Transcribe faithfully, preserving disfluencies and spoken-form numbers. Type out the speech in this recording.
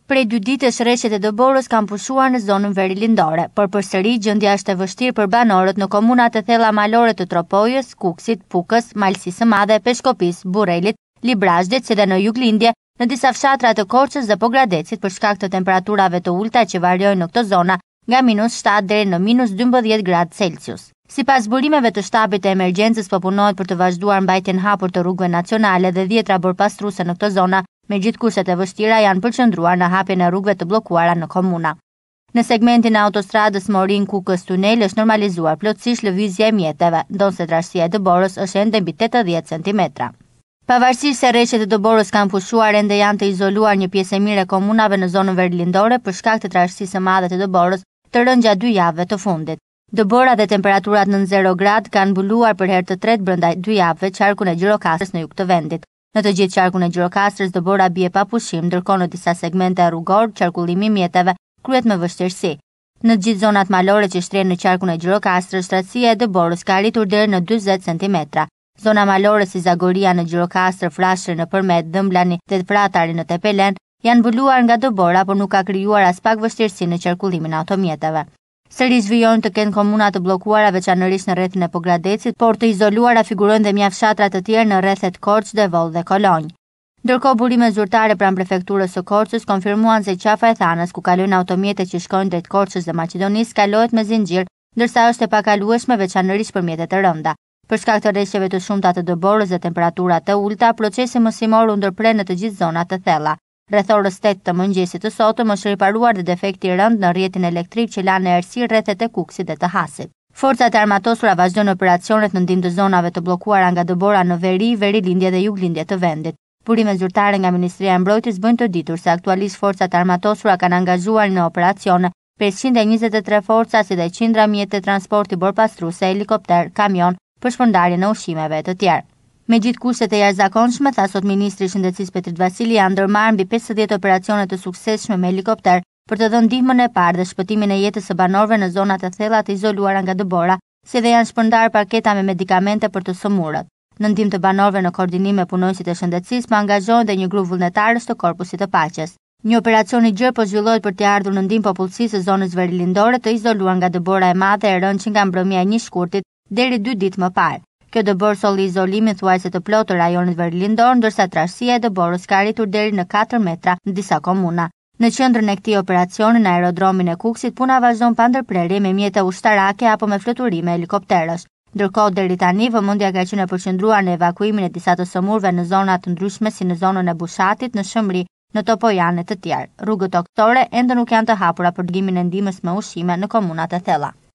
Prej dy ditësh rreshtet e Doborës kanë pushuar në zonën verilindore, por përsëri gjendja është e vështirë për banorët në komunat e thella malore të Tropojës, Kukësit, Pukës, Malësisë së Madhe, Peshkopis, Burrelit, Librazhdit, si dhe në juglindje, në disa fshatra të Korçës dhe Pogradecit për shkak të temperaturave të ulta që variojnë në këto zona nga minus shtatë deri në minus dymbëdhjetë gradë Celsius. Sipas burimeve të shtabit të emergjencës, po punohet për të vazhduar mbajtjen hapur të rrugëve nacionale dhe dhjetra borpastruese në këto zona, megjithë kushtet e vështira janë përqendruar në hapjen e rrugëve të bllokuara në komuna. Në segmentin e autostradës Morin-Kukës tunel është normalizuar plotësisht lëvizja e mjeteve, ndonse trashësia e Doborës është ende mbi tetëdhjetë centimetra. Pavarësisht se rreshtet e Doborës kanë pushuar, ende janë të izoluar një pjesë e mirë e komunave në zonën verilindore për shkak të trashësisë së madhe të Doborës, të rënë gjatë dy javëve të fundit. Dobora dhe temperaturat nën zero grad kanë mbuluar për herë të tretë brenda dy javëve qarkun e Gjirokastrës në jug të vendit. Në të gjithë qarkun e Gjirokastrës, Dobora bie pa pushim, ndërkohë në disa segmente rrugor qarkullimi i mjeteve kryhet me vështirësi. Në të gjithë zonat malore që shtren në qarkun e Gjirokastrës, stratësia e Doborës ka arritur deri në dyzet centimetra. Zona malore si Zagoria në Gjirokastër, Frashëri në Përmet, Dëmblani dhe Pratari në Tepelen janë mbuluar nga Dobora, por nuk ka krijuar as pak vështirësi në qarkullimin e automjeteve. Sërish vijojnë të kenë komuna të bllokuara veçanërisht në rrethin e Pogradecit, por të izoluara figurojnë dhe mjaft fshatra të tjerë në rrethet Korçë, Devoll dhe Kolonjë. Ndërkohë burimet zyrtare pranë prefekturës së Korçës konfirmuan se qafa e Thanës, ku kalojnë automjetet që shkojnë drejt Korçës dhe Maqedonisë, kalohet me zinxhir, ndërsa është e pakalueshme veçanërisht për mjete të rënda. Për shkak të rreshjeve të shumta të Doborës dhe temperaturat të ulta, procesi mësimor u ndërprer në të gjithë zonat të thella. Rreth orës tetë të mëngjesit të sotëm është riparuar dhe defekti i rënd në rrjetin elektrik që lanë errësirë rrethet e Kukësit dhe të Hasit. Forcat e armatosura vazhdojnë operacionet në ndihmë të zonave të bllokuara nga Dobora në veri, verilindje dhe juglindje të vendit. Burimet zyrtare nga Ministria e Mbrojtjes bëjnë të ditur se aktualisht forcat e armatosura kanë angazhuar në operacione pesëqind e njëzet e tre forca, si dhe qindra mjete transporti borpastruese, helikopter, kamion për shpërndarjen e ushqimeve të tjerë. Me gjithë kushtet e jashtëzakonshme, tha sot Ministri i Shëndetësisë Petrit Vasili, janë ndërmarrë mbi pesëdhjetë operacione të suksesshme me helikopter për të dhënë ndihmën e parë dhe shpëtimin e jetës së banorëve në zonat e thella të izoluara nga Dobora, si dhe janë shpërndarë paketa me medikamente për të sëmurët. Në ndihmë të banorëve në koordinim me punonjësit e shëndetësisë, po angazhohen dhe një grup vullnetarësh të Korpusit të Paqes. Një operacion i gjerë po zhvillohet për të ardhur në ndihmë popullsisë së zonës verilindore të izoluar nga Dobora e madhe e rënë që nga mbrëmja e një shkurtit deri dy ditë më parë. Kjo Dobor solli izolimin thuajse të plotë të rajonit verilindor, ndërsa trashësia e Doborës ka arritur deri në katër metra në disa komuna. Në qendrën e këtij operacioni në aerodromin e Kukësit, puna vazhdon pa ndërprerje me mjete ushtarake apo me fluturime helikopterësh. Ndërkohë deri tani vëmendja ka qenë e përqendruar në evakuimin e disa të sëmurëve në zona të ndryshme si në zonën e Bushatit, në Shëmri, në Topojan e të tjerë. Rrugët toktore ende nuk janë të hapura për dërgimin e ndihmës me ushqime në komunat e thella.